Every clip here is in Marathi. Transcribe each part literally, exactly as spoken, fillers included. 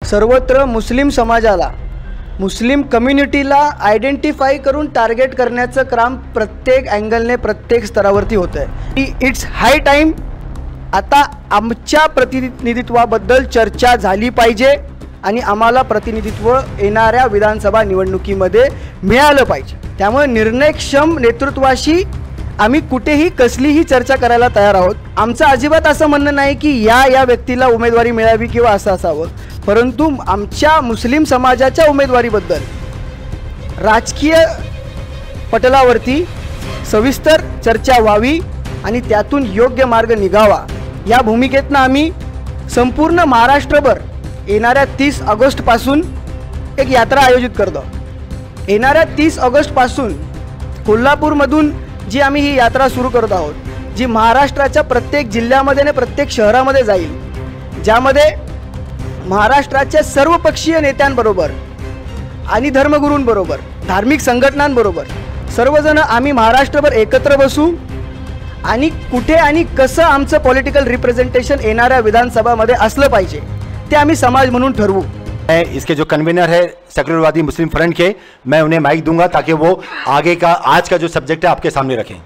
सर्वत्र मुस्लिम समाजाला, मुस्लिम कम्युनिटीला आयडेंटिफाई करून टार्गेट करण्याचं काम प्रत्येक अँगलने प्रत्येक स्तरावरती होतं आहे. इट्स हाय टाईम आता आमच्या प्रतिनिधित्वाबद्दल चर्चा झाली पाहिजे आणि आम्हाला प्रतिनिधित्व येणाऱ्या विधानसभा निवडणुकीमध्ये मिळालं पाहिजे. त्यामुळे निर्णयक्षम नेतृत्वाशी आम्ही कुठेही कसलीही चर्चा करायला तयार आहोत. आमचं अजिबात असं म्हणणं नाही की या या व्यक्तीला उमेदवारी मिळावी किंवा असं असावं, परंतु आमच्या मुस्लिम समाजाच्या उमेदवारीबद्दल राजकीय पटलावरती सविस्तर चर्चा व्हावी आणि त्यातून योग्य मार्ग निघावा या भूमिकेतनं आम्ही संपूर्ण महाराष्ट्रभर येणाऱ्या तीस ऑगस्टपासून एक यात्रा आयोजित करतो. येणाऱ्या तीस ऑगस्टपासून कोल्हापूरमधून जी आम्ही ही यात्रा सुरू करत आहोत, जी महाराष्ट्राच्या प्रत्येक जिल्ह्यामध्ये आणि प्रत्येक शहरामध्ये जाईल, ज्यामध्ये महाराष्ट्राच्या सर्वपक्षीय नेत्यांबरोबर आणि धर्मगुरूंबरोबर, धार्मिक संघटनांबरोबर सर्वजण आम्ही महाराष्ट्रभर एकत्र बसू आणि कुठे आणि कसं आमचं पॉलिटिकल रिप्रेझेंटेशन येणाऱ्या विधानसभामध्ये असलं पाहिजे ते आम्ही समाज म्हणून ठरवू. मैं इसके जो कन्वीनर है सेक्युलरवादी मुस्लिम फ्रंट के, मैं उन्हें माइक दूंगा ताकि वो आगे का आज का जो सब्जेक्ट है आपके सामने रखें.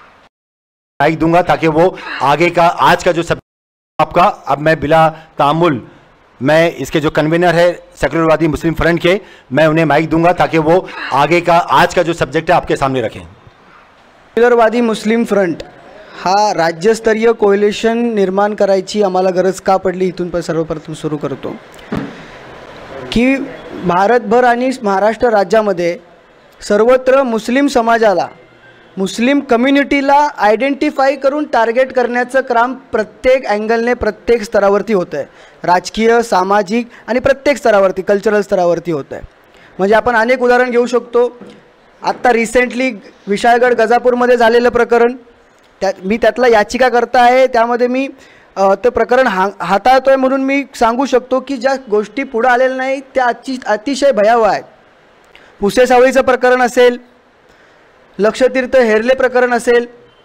माइक दूंगा ताकि वो आगे का आज का जो सब्जेक्ट आपका, अब मैं बिला तामुल मैं इसके जो कन्वीनर है सेक्युलरवादी मुस्लिम फ्रंट के, मैं उन्हें माइक दूंगा ताकि वो आगे का आज का जो सब्जेक्ट है आपके सामने रखें. सेक्युलरवादी मुस्लिम फ्रंट हा राज्यस्तरीय कोएलिशन निर्माण करायची आम्हाला गरज का पडली इथून पण सर्वप्रथम सुरू करतो की भारतभर आणि महाराष्ट्र राज्यामध्ये सर्वत्र मुस्लिम समाजाला, मुस्लिम कम्युनिटीला आयडेंटिफाई करून टार्गेट करण्याचं काम प्रत्येक अँगलने प्रत्येक स्तरावरती होतं आहे. राजकीय, सामाजिक आणि प्रत्येक स्तरावरती, कल्चरल स्तरावरती होतं आहे. म्हणजे आपण अनेक उदाहरण घेऊ शकतो. आत्ता रिसेंटली विशाळगड गजापूरमध्ये झालेलं प्रकरण, त्या मी त्यातला याचिका करता आहे, त्यामध्ये मी ते प्रकरण हा हाताळतो आहे म्हणून मी सांगू शकतो की ज्या गोष्टी पुढे आलेल्या नाही त्या अति अतिशय भयावह आहेत. पुसे सावळीचं प्रकरण असेल, लक्षतीर्थ हेरले प्रकरण असेल,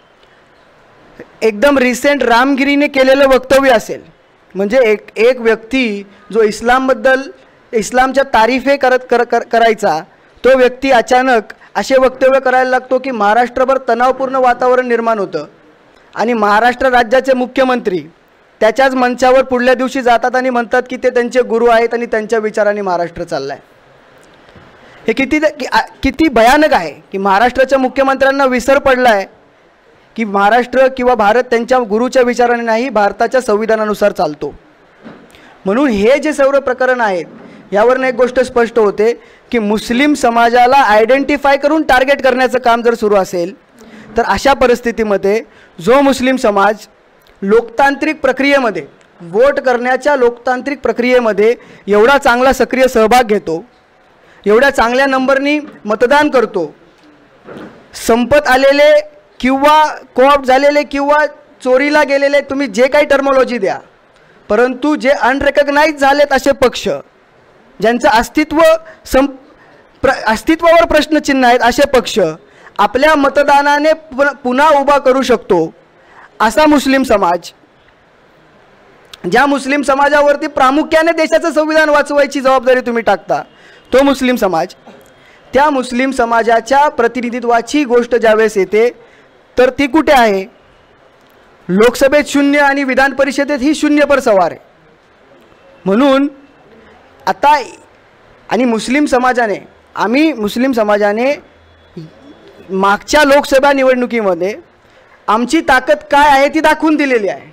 एकदम रिसेंट रामगिरीने केलेलं वक्तव्य असेल, म्हणजे एक एक व्यक्ती जो इस्लामबद्दल, इस्लामच्या तारीफे करत कर करायचा तो व्यक्ती अचानक असे वक्तव्य करायला लागतो की महाराष्ट्रभर तणावपूर्ण वातावरण निर्माण होतं आणि महाराष्ट्र राज्याचे मुख्यमंत्री त्याच्याच मंचावर पुढल्या दिवशी जातात आणि म्हणतात की ते त्यांचे गुरु आहेत आणि त्यांच्या विचारांनी महाराष्ट्र चालला आहे. हे किती किती भयानक आहे की महाराष्ट्राच्या मुख्यमंत्र्यांना विसर पडला आहे की महाराष्ट्र किंवा भारत त्यांच्या गुरुच्या विचाराने नाही, भारताच्या संविधानानुसार चालतो. म्हणून हे जे सर्व प्रकरण आहेत यावरून एक गोष्ट स्पष्ट होते की मुस्लिम समाजाला आयडेंटिफाय करून टार्गेट करण्याचं काम जर सुरू असेल तर अशा परिस्थितीमध्ये जो मुस्लिम समाज लोकतांत्रिक प्रक्रियेमध्ये, वोट करण्याच्या लोकतांत्रिक प्रक्रियेमध्ये एवढा चांगला सक्रिय सहभाग घेतो, एवढ्या चांगल्या नंबरनी मतदान करतो, संपत आलेले किंवा कोऑप्ट झालेले किंवा चोरीला गेलेले, तुम्ही जे काही टर्मोलॉजी द्या, परंतु जे अनरेकग्नाइज झालेत असे पक्ष, ज्यांचं अस्तित्व सं प्र अस्तित्वावर प्रश्नचिन्ह आहेत, असे पक्ष आपल्या मतदानाने पुन्हा उभा करू शकतो असा मुस्लिम समाज, ज्या मुस्लिम समाजावरती प्रामुख्याने देशाचं संविधान वाचवायची जबाबदारी तुम्ही टाकता, तो मुस्लिम समाज, त्या मुस्लिम समाजाच्या प्रतिनिधित्वाची गोष्ट ज्यावेळेस येते तर ती कुठे आहे? लोकसभेत शून्य आणि विधान परिषदेत ही शून्य पर सवार आहे. म्हणून आता आणि मुस्लिम समाजाने, आम्ही मुस्लिम समाजाने मागच्या लोकसभा निवडणुकीमध्ये आमची ताकद काय आहे ती दाखवून दिलेली आहे.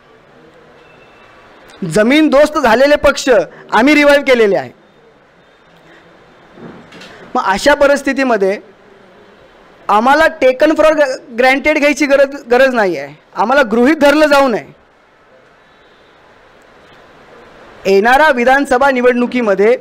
जमीन दोस्त झालेले पक्ष आम्ही रिवाइव्ह केलेले आहे. मग अशा परिस्थितीमध्ये आम्हाला टेकन फॉर ग्रँटेड घ्यायची गरज गरज नाही आहे. आम्हाला गृहीत धरलं जाऊ नये. येणाऱ्या विधानसभा निवडणुकीमध्ये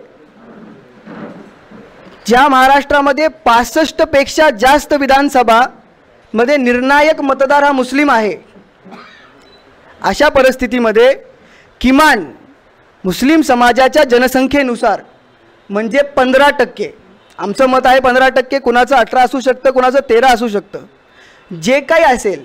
ज्या महाराष्ट्रामध्ये पासष्ट पेक्षा जास्त विधानसभा मध्ये निर्णायक मतदार हा मुस्लिम आहे, अशा परिस्थितीमध्ये किमान मुस्लिम समाजाच्या जनसंख्येनुसार म्हणजे पंधरा टक्के, आमचं मत आहे पंधरा टक्के, कुणाचं अठरा असू शकतं, कुणाचं तेरा असू शकतं, जे काही असेल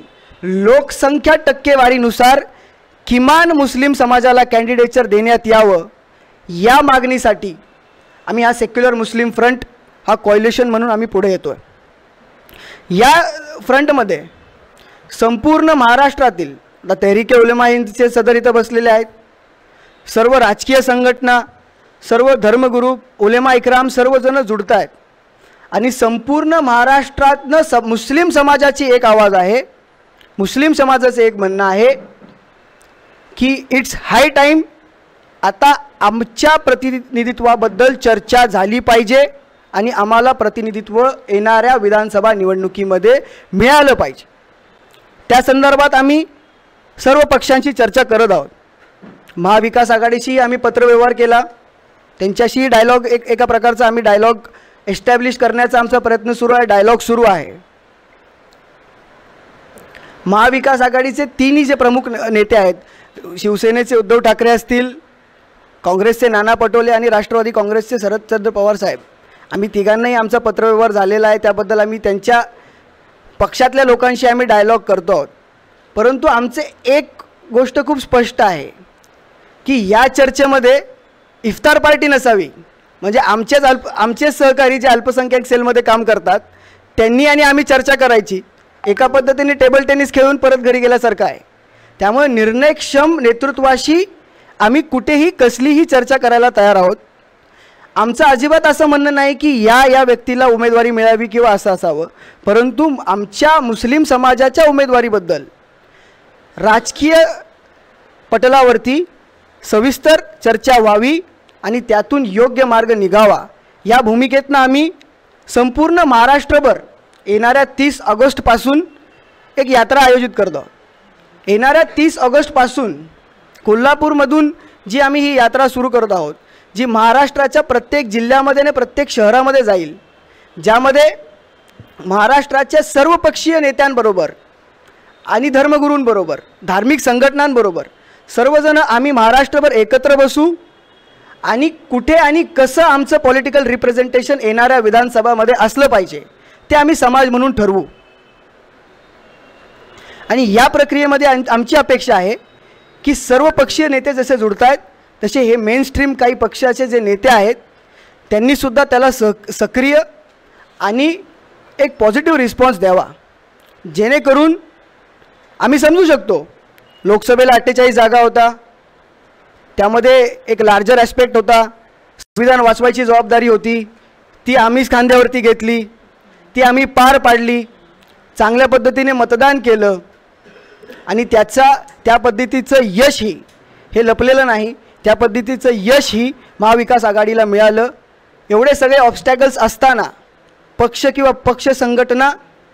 लोकसंख्या टक्केवारीनुसार किमान मुस्लिम समाजाला कॅन्डिडेटचर देण्यात यावं या मागणीसाठी आम्ही हा सेक्युलर मुस्लिम फ्रंट हा कॉलिशन म्हणून आम्ही पुढे येतो आहे। या फ्रंटमध्ये संपूर्ण महाराष्ट्रातील आता तहरीके उलेमा हिंदचे सदर इथं बसलेले आहेत, सर्व राजकीय संघटना, सर्व धर्मगुरू, उलेमा इकराम सर्वजण जुडत आहेत आणि संपूर्ण महाराष्ट्रातनं स मुस्लिम समाजाची एक आवाज आहे, मुस्लिम समाजाचं एक म्हणणं आहे की इट्स हाय टाईम, आता आमच्या प्रतिनिधित्वाबद्दल चर्चा झाली पाहिजे आणि आम्हाला प्रतिनिधित्व येणाऱ्या विधानसभा निवडणुकीमध्ये मिळालं पाहिजे। त्या संदर्भात आम्ही सर्व पक्षांची चर्चा करत आहोत। महाविकास आघाडीशी आम्ही पत्रव्यवहार केला, त्यांच्याशी डायलॉग एक एका प्रकारचा आम्ही डायलॉग एस्टॅब्लिश करण्याचा आमचा प्रयत्न सुरू आहे, डायलॉग सुरू आहे। महाविकास आघाडीचे तिन्ही जे प्रमुख नेते आहेत, शिवसेनेचे उद्धव ठाकरे असतील, काँग्रेसचे नाना पटोले आणि राष्ट्रवादी काँग्रेसचे शरदचंद्र पवार साहेब, आम्ही तिघांनाही आमचा पत्रव्यवहार झालेला आहे। त्याबद्दल आम्ही त्यांच्या पक्षातल्या लोकांशी आम्ही डायलॉग करतो आहोत। परंतु आमचे एक गोष्ट खूप स्पष्ट आहे की या चर्चेमध्ये इफ्तार पार्टी नसावी, म्हणजे आमचेच अल्प आमचेच सहकारी जे अल्पसंख्याक सेलमध्ये काम करतात त्यांनी आणि आम्ही चर्चा करायची, एका पद्धतीने टेबल टेनिस खेळून परत घरी गेल्यासारखं आहे। त्यामुळे निर्णयक्षम नेतृत्वाशी आम्ही कुठेही कसलीही चर्चा करायला तयार आहोत। आमचं अजिबात असं म्हणणं नाही की या या व्यक्तीला उमेदवारी मिळावी किंवा असं असावं, परंतु आमच्या मुस्लिम समाजाच्या उमेदवारीबद्दल राजकीय पटलावरती सविस्तर चर्चा व्हावी आणि त्यातून योग्य मार्ग निघावा, या भूमिकेतनं आम्ही संपूर्ण महाराष्ट्रभर येणाऱ्या तीस ऑगस्टपासून एक यात्रा आयोजित करतो आहोत। येणाऱ्या तीस ऑगस्टपासून कोल्हापूरमधून जी आम्ही ही यात्रा सुरू करत आहोत, जी महाराष्ट्राच्या प्रत्येक जिल्ह्यामध्ये आणि प्रत्येक शहरामध्ये जाईल, ज्यामध्ये महाराष्ट्राच्या सर्वपक्षीय नेत्यांबरोबर आणि धर्मगुरूंबरोबर, धार्मिक संघटनांबरोबर सर्वजण आम्ही महाराष्ट्रभर एकत्र बसू आणि कुठे आणि कसं आमचं पॉलिटिकल रिप्रेझेंटेशन येणाऱ्या विधानसभामध्ये असलं पाहिजे ते आम्ही समाज म्हणून ठरवू। आणि या प्रक्रियेमध्ये आमची अपेक्षा आहे की सर्व पक्षीय नेते जसे जुडत आहेत तसे हे मेन स्ट्रीम काही पक्षाचे जे नेते आहेत त्यांनीसुद्धा त्याला स सक्रिय आणि एक पॉझिटिव्ह रिस्पॉन्स द्यावा, जेणेकरून आम्ही समजू शकतो लोकसभेला अठ्ठेचाळीस जागा होता, त्यामध्ये एक लार्जर ॲस्पेक्ट होता, संविधान वाचवायची जबाबदारी होती, ती आम्हीच खांद्यावरती घेतली, ती आम्ही पार पाडली, चांगल्या पद्धतीने मतदान केलं आणि त्याचा त्या पद्धतीचं यशही हे लपलेलं नाही, त्या पद्धतीचं यशही महाविकास आघाडीला मिळालं। एवढे सगळे ऑब्स्टॅकल्स असताना पक्ष किंवा पक्ष संघटना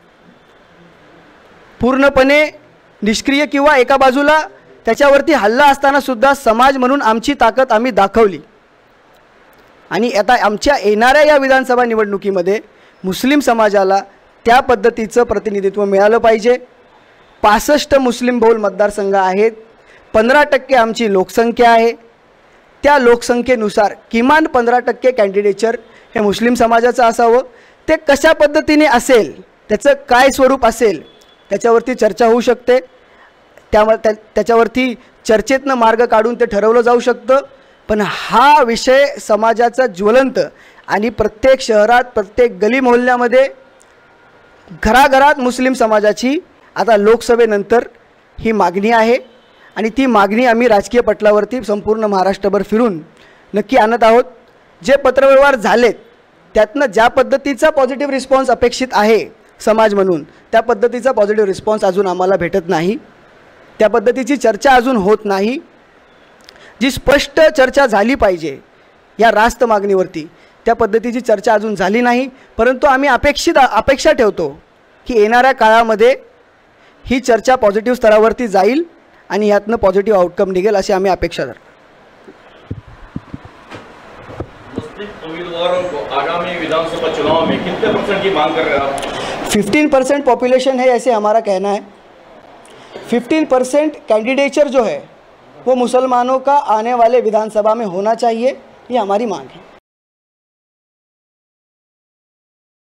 पूर्णपणे निष्क्रिय किंवा एका बाजूला त्याच्यावरती हल्ला असताना सुद्धा समाज म्हणून आमची ताकद आम्ही दाखवली आणि आता आमच्या येणाऱ्या या विधानसभा निवडणुकीमध्ये मुस्लिम समाजाला त्या पद्धतीचं प्रतिनिधित्व मिळालं पाहिजे। पासष्ट मुस्लिम बहुल मतदारसंघ आहेत, पंधरा टक्के आमची लोकसंख्या आहे, त्या लोकसंख्येनुसार किमान पंधरा टक्के कॅन्डिडेचर हे मुस्लिम समाजाचं असावं। ते कशा पद्धतीने असेल, त्याचं काय स्वरूप असेल त्याच्यावरती चर्चा होऊ शकते, त्यावर त्या त्याच्यावरती चर्चेतनं मार्ग काढून ते ठरवलं जाऊ शकतं। पण हा विषय समाजाचा ज्वलंत आणि प्रत्येक शहरात प्रत्येक गली मोहल्ल्यामध्ये घराघरात मुस्लिम समाजाची आता लोकसभेनंतर ही मागणी आहे आणि ती मागणी आम्ही राजकीय पटलावरती संपूर्ण महाराष्ट्रभर फिरून नक्की आणत आहोत। जे पत्रव्यवहार झालेत त्यातनं ज्या पद्धतीचा पॉझिटिव्ह रिस्पॉन्स अपेक्षित आहे समाज म्हणून, त्या पद्धतीचा पॉझिटिव्ह रिस्पॉन्स अजून आम्हाला भेटत नाही, त्या पद्धतीची चर्चा अजून होत नाही। जी स्पष्ट चर्चा झाली पाहिजे या रास्त मागणीवरती त्या पद्धतीची चर्चा अजून झाली नाही, परंतु आम्ही अपेक्षित अपेक्षा ठेवतो की येणाऱ्या काळामध्ये ही चर्चा पॉझिटिव्ह स्तरावरती जाईल आणि यातनं पॉझिटिव्ह आउटकम निघेल अशी आम्ही अपेक्षा करतो। आगामी विधानसभा चुनाव में कितने परसेंट की मांग कर रहे हैं आप? फिफ्टीन परसेंट पॉपुलेशन है ऐसे हमारा कहना है। फिफ्टीन परसेंट कैंडिडेचर जो है वो मुसलमानों का आने वाले विधानसभा में होना चाहिए, ये हमारी मांग है।